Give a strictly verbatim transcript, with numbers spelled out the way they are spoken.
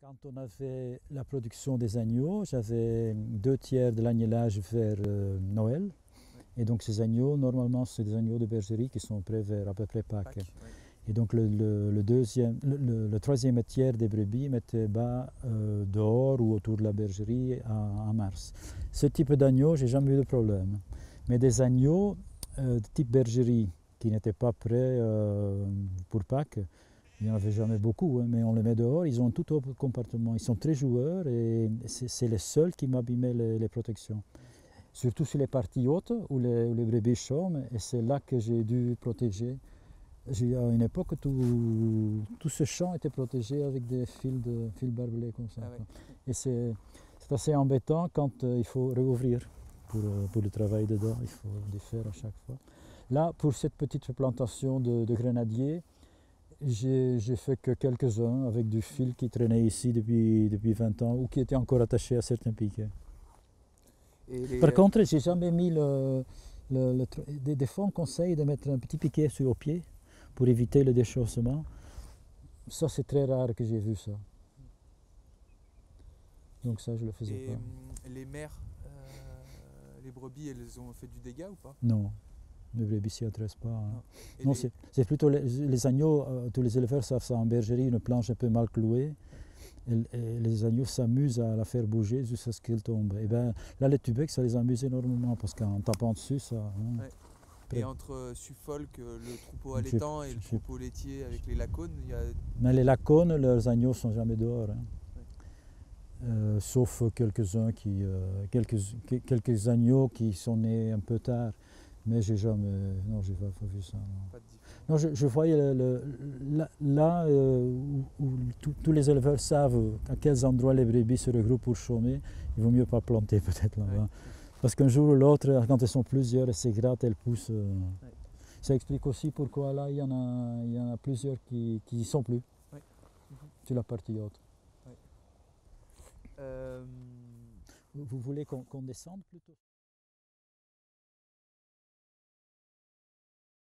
Quand on a fait la production des agneaux, j'avais deux tiers de l'agnelage vers euh, Noël. Oui. Et donc ces agneaux, normalement, c'est des agneaux de bergerie qui sont prêts vers à peu près Pâques. Pâques, oui. Et donc le, le, le deuxième, le, le, le troisième tiers des brebis mettaient bas euh, dehors ou autour de la bergerie en mars. Ce type d'agneau, j'ai jamais eu de problème. Mais des agneaux euh, de type bergerie qui n'étaient pas prêts euh, pour Pâques, il n'y en avait jamais beaucoup, hein, mais on les met dehors, ils ont tout autre comportement. Ils sont très joueurs et c'est les seuls qui m'abîmaient les, les protections. Surtout sur les parties hautes où les, où les brebis chôment, et c'est là que j'ai dû protéger. À une époque, tout, tout ce champ était protégé avec des fils, de, fils barbelés comme ça. Ah ouais. Et c'est assez embêtant quand euh, il faut réouvrir pour, euh, pour le travail dedans, il faut les faire à chaque fois. Là, pour cette petite plantation de, de grenadiers, j'ai fait que quelques-uns avec du fil qui traînait ici depuis, depuis vingt ans ou qui était encore attaché à certains piquets. Et les... Par contre, j'ai jamais mis le, le, le des, des fois on conseille de mettre un petit piquet sur le pied pour éviter le déchaussement. Ça, c'est très rare que j'ai vu ça. Donc ça, je le faisais Et pas. Les mères, euh, les brebis, elles ont fait du dégât ou pas? Non. Les brebis s'y intéressent pas. Hein. Non, non les... c'est plutôt les, les agneaux, euh, tous les éleveurs savent ça en bergerie, une planche un peu mal clouée. Et, et les agneaux s'amusent à la faire bouger jusqu'à ce qu'elle tombe. Et ben là, les tubecs, ça les amuse énormément parce qu'en tapant dessus, ça. Hein, ouais. Et entre Suffolk, le troupeau allaitant et le troupeau laitier avec les lacones, il y a... Mais les lacones, leurs agneaux ne sont jamais dehors. Hein. Ouais. Euh, sauf quelques-uns qui, euh, quelques, quelques agneaux qui sont nés un peu tard. Mais j'ai jamais, non, j'ai pas, pas vu ça. Non, pas non je, je voyais le, le, là, là euh, où, où tous les éleveurs savent à quels endroits les brebis se regroupent pour chômer, il vaut mieux pas planter peut-être là-bas. Ouais. Parce qu'un jour ou l'autre, quand elles sont plusieurs, elles se grattent, elles poussent. Euh, ouais. Ça explique aussi pourquoi là il y en a, il y en a plusieurs qui n'y sont plus. Ouais. Mm-hmm. Sur la partie haute. Ouais. Euh... Vous, vous voulez qu'on qu'on descende plutôt?